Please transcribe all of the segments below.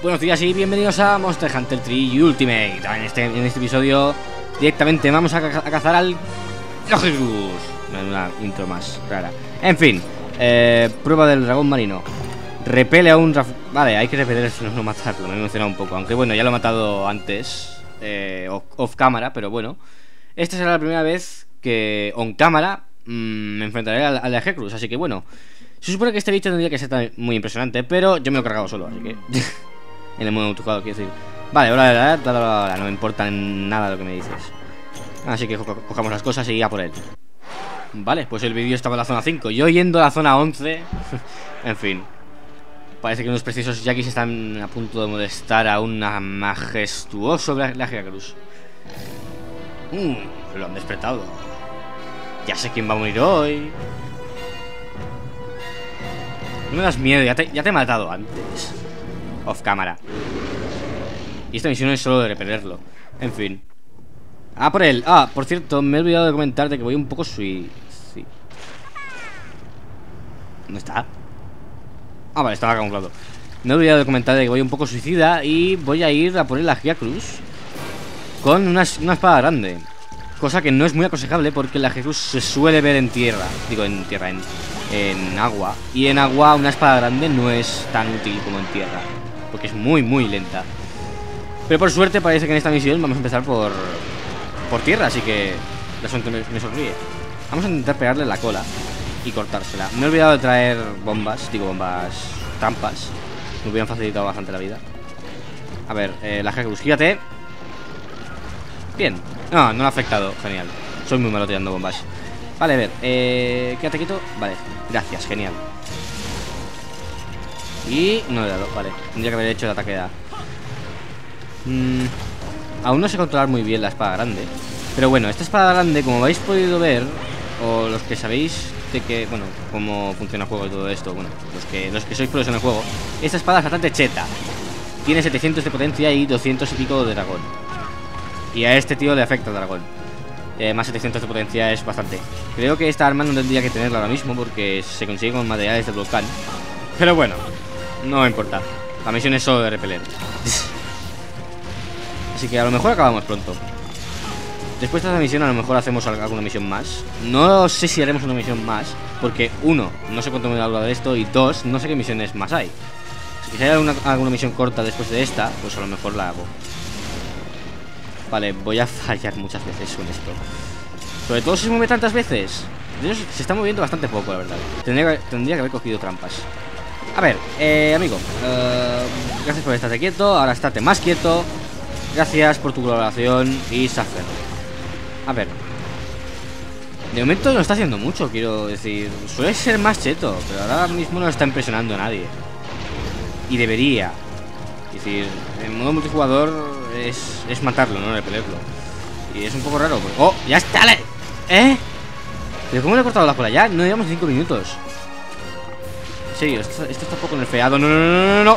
Buenos días y bienvenidos a Monster Hunter 3 Ultimate. En este episodio directamente vamos a cazar al Logirus. Una intro más rara. En fin, prueba del dragón marino. Repele a un vale, hay que repeler, no matarlo. Me he emocionado un poco, aunque bueno, ya lo he matado antes, off cámara, pero bueno. Esta será la primera vez que on cámara me enfrentaré al Logirus, así que bueno. Se supone que este bicho tendría que ser muy impresionante, pero yo me lo he cargado solo, así que en el modo multijugador, quiero decir. Vale, ahora no me importa nada lo que me dices. Así que cojamos las cosas y a por él. Vale, pues el vídeo estaba en la zona 5, yo yendo a la zona 11. En fin, parece que unos precisos Yakis están a punto de molestar a una majestuoso Logirus. Lo han despertado. Ya sé quién va a morir hoy. No me das miedo, ya te he matado antes. Off cámara. Y esta misión es solo de repelerlo. En fin. Ah, por él. Ah, por cierto, me he olvidado de comentarte que voy un poco sí. ¿Dónde está? Ah, vale, estaba camuflado. Me he olvidado de comentarte que voy un poco suicida y voy a ir a por el Logirus con una espada grande. Cosa que no es muy aconsejable porque el Logirus se suele ver en tierra. Digo, en tierra, en agua. Y en agua una espada grande no es tan útil como en tierra, porque es muy lenta. Pero por suerte parece que en esta misión vamos a empezar por tierra, así que la suerte me sonríe. Vamos a intentar pegarle la cola y cortársela. Me he olvidado de traer bombas, trampas. Me hubieran facilitado bastante la vida. A ver, Logirus, gírate. Bien. No le ha afectado, genial. Soy muy malo tirando bombas. Vale, a ver, quédate quieto. Vale, gracias, genial. Y no le he dado, vale. Tendría que haber hecho el ataque de A. Aún no sé controlar muy bien la espada grande. Pero bueno, esta espada grande, como habéis podido ver, o los que sabéis de que, bueno, cómo funciona el juego y todo esto, bueno, los que sois pros en el juego, esta espada es bastante cheta. Tiene 700 de potencia y 200 y pico de dragón. Y a este tío le afecta el dragón. Más 700 de potencia es bastante. Creo que esta arma no tendría que tenerla ahora mismo porque se consigue con materiales del volcán. Pero bueno, no importa. La misión es solo de repeler. Así que a lo mejor acabamos pronto. Después de esta misión a lo mejor hacemos alguna misión más. No sé si haremos una misión más, porque uno, no sé cuánto me va a durar esto, y dos, no sé qué misiones más hay. Así que si hay alguna misión corta después de esta, pues a lo mejor la hago. Vale, voy a fallar muchas veces con esto. Sobre todo si se mueve tantas veces. Se está moviendo bastante poco, la verdad. Tendría que haber cogido trampas. A ver, amigo, gracias por estarte quieto. Ahora estate más quieto. Gracias por tu colaboración y Suffer. A ver, de momento no está haciendo mucho, quiero decir. Suele ser más cheto, pero ahora mismo no está impresionando a nadie. Y debería. Es decir, en modo multijugador es matarlo, no repelerlo. Y es un poco raro porque... ¡Oh! ¡Ya está! ¿Pero cómo le he cortado la cola ya? No llevamos 5 minutos. En serio, esto está un poco nerfeado. No.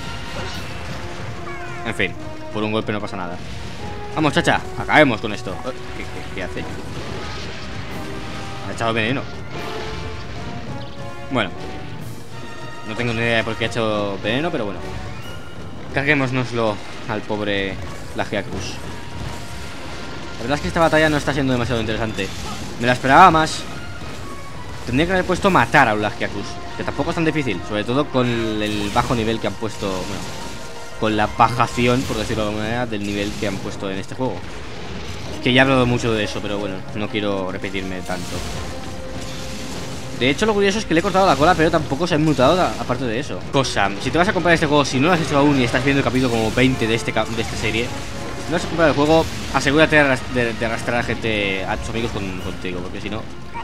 En fin, por un golpe no pasa nada. Vamos, chacha, acabemos con esto. ¿Qué hace? Ha echado veneno. Bueno, no tengo ni idea de por qué ha hecho veneno, pero bueno. Carguémonoslo al pobre Logirus. La verdad es que esta batalla no está siendo demasiado interesante. Me la esperaba más. Tendría que haber puesto matar a un Logirus, que tampoco es tan difícil, sobre todo con el bajo nivel que han puesto. Bueno, con la bajación, por decirlo de alguna manera, del nivel que han puesto en este juego. Que ya he hablado mucho de eso, pero bueno, no quiero repetirme tanto. De hecho, lo curioso es que le he cortado la cola, pero tampoco se ha mutado aparte de eso. Cosa, si te vas a comprar este juego, si no lo has hecho aún y estás viendo el capítulo como 20 de esta serie, si no vas a comprar el juego, asegúrate de arrastrar a gente, a tus amigos contigo, porque si no...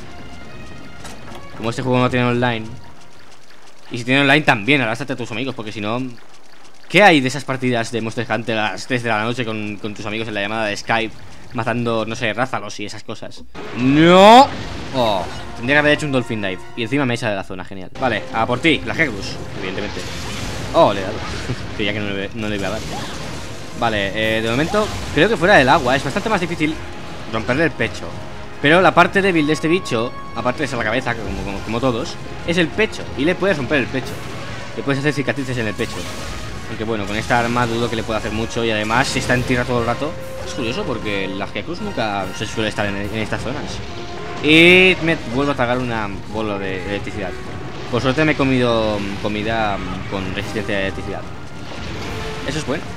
Como este juego no tiene online, y si tiene online también, arrástrate a tus amigos, porque si no... ¿Qué hay de esas partidas de Monster Hunter a las 3 de la noche con tus amigos en la llamada de Skype, matando, no sé, rázalos y esas cosas? ¡No! Oh, tendría que haber hecho un Dolphin Dive. Y encima me echa de la zona, genial. Vale, a por ti, Logirus, evidentemente. Oh, le he dado. Creía que no le iba a dar. Vale, de momento, creo que fuera del agua es bastante más difícil romperle el pecho. Pero la parte débil de este bicho, aparte de ser la cabeza, como todos, es el pecho. Y le puedes romper el pecho. Le puedes hacer cicatrices en el pecho. Aunque bueno, con esta arma dudo que le pueda hacer mucho. Y además, si está en tierra todo el rato. Es curioso porque la Hyakus nunca se suele estar en estas zonas. Y me vuelvo a tragar una bola de electricidad. Por suerte me he comido comida con resistencia a electricidad. Eso es bueno.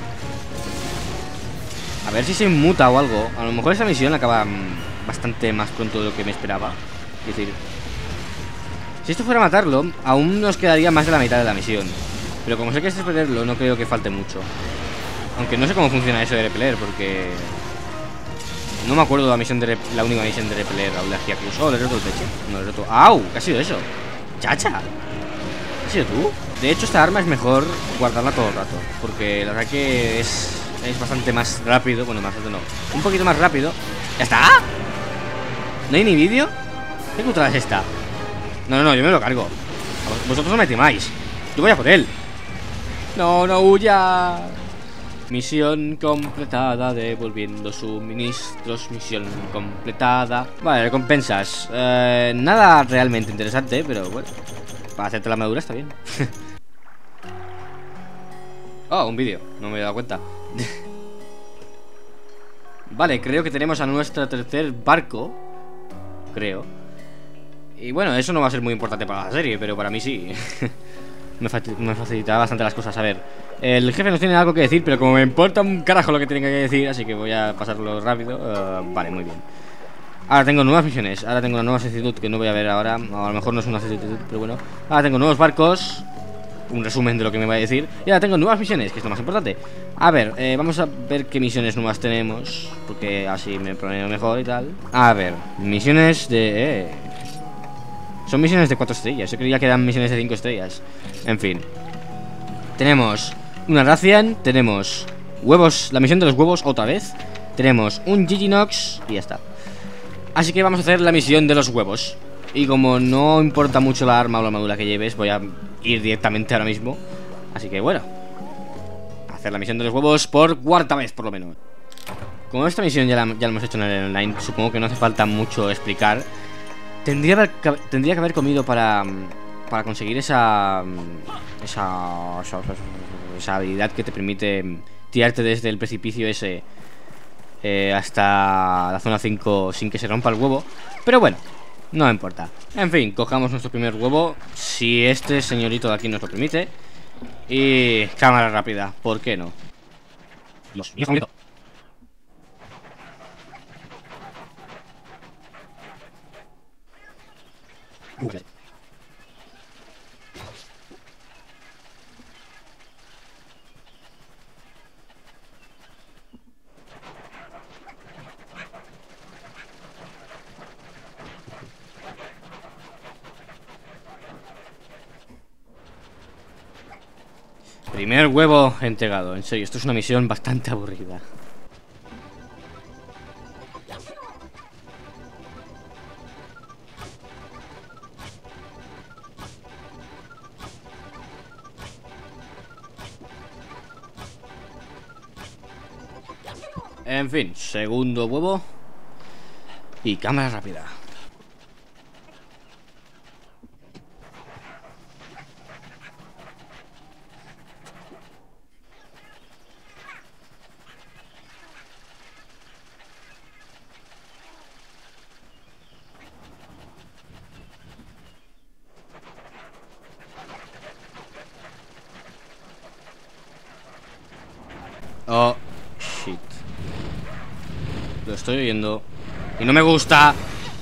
A ver si se inmuta o algo. A lo mejor esta misión acaba bastante más pronto de lo que me esperaba. Es decir, si esto fuera matarlo, aún nos quedaría más de la mitad de la misión. Pero como sé que es perderlo, no creo que falte mucho. Aunque no sé cómo funciona eso de repeler, porque no me acuerdo de la misión de la única misión de repeler a la Hyakus. Oh, le he roto el pecho. No, le he roto. ¡Au! ¿Qué ha sido eso? ¡Chacha! ¿Has sido tú? De hecho, esta arma es mejor guardarla todo el rato, porque la verdad que es bastante más rápido. Bueno, más rápido no, un poquito más rápido. ¿Ya está? ¿No hay ni vídeo? ¿Qué putada es esta? No, yo me lo cargo. Vosotros no me temáis. Yo voy a por él. No huya. Misión completada, devolviendo suministros. Misión completada. Vale, recompensas. Nada realmente interesante, pero bueno, para hacerte la armadura está bien. Oh, un vídeo, no me he dado cuenta. Vale, creo que tenemos a nuestro tercer barco. Creo. Y bueno, eso no va a ser muy importante para la serie, pero para mí sí. Me facilitará bastante las cosas. A ver, el jefe nos tiene algo que decir, pero como me importa un carajo lo que tiene que decir, así que voy a pasarlo rápido. Vale, muy bien. Ahora tengo nuevas misiones. Ahora tengo una nueva solicitud que no voy a ver ahora. A lo mejor no es una solicitud, pero bueno. Ahora tengo nuevos barcos. Un resumen de lo que me va a decir. Y ahora tengo nuevas misiones, que es lo más importante. A ver, vamos a ver qué misiones nuevas tenemos, porque así me planeo mejor y tal. A ver, misiones de... son misiones de 4 estrellas. Yo creía que eran misiones de 5 estrellas. En fin, tenemos una Rathian. Tenemos huevos, la misión de los huevos otra vez. Tenemos un Giginox y ya está. Así que vamos a hacer la misión de los huevos. Y como no importa mucho la arma o la armadura que lleves, voy a ir directamente ahora mismo. Así que bueno, hacer la misión de los huevos por cuarta vez por lo menos. Como esta misión ya la hemos hecho en el online, supongo que no hace falta mucho explicar. Tendría que haber comido para conseguir esa habilidad que te permite tirarte desde el precipicio ese hasta la zona 5 sin que se rompa el huevo. Pero bueno, no importa. En fin, cojamos nuestro primer huevo, si este señorito de aquí nos lo permite. Y cámara rápida, ¿por qué no? Primer huevo entregado. En serio, esto es una misión bastante aburrida. En fin, segundo huevo. Y cámara rápida. Oh, shit. Lo estoy oyendo y no me gusta.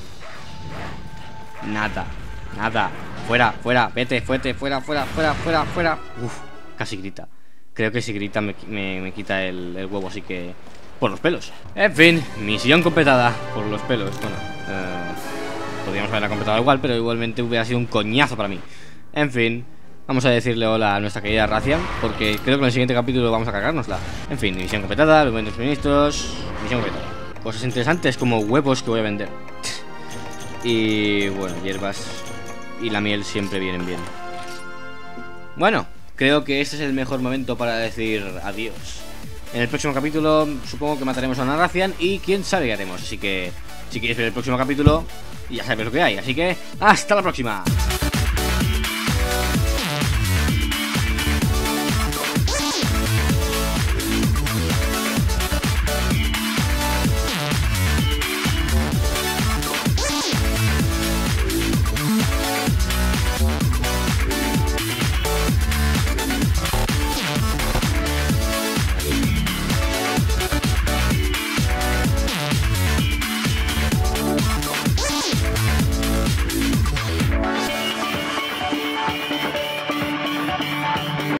Nada. Fuera, vete, fuera. Uf, casi grita. Creo que si grita me quita el huevo, así que... por los pelos. En fin, misión completada. Por los pelos, bueno, podríamos haberla completado igual, pero igualmente hubiera sido un coñazo para mí. En fin, vamos a decirle hola a nuestra querida Rathian, porque creo que en el siguiente capítulo vamos a cargárnosla. En fin, misión completada, los momentos ministros. Misión completada. Cosas interesantes como huevos que voy a vender. Y bueno, hierbas y la miel siempre vienen bien. Bueno, creo que este es el mejor momento para decir adiós. En el próximo capítulo supongo que mataremos a una Rathian y quién sabe qué haremos. Así que si quieres ver el próximo capítulo, ya sabes lo que hay. Así que hasta la próxima.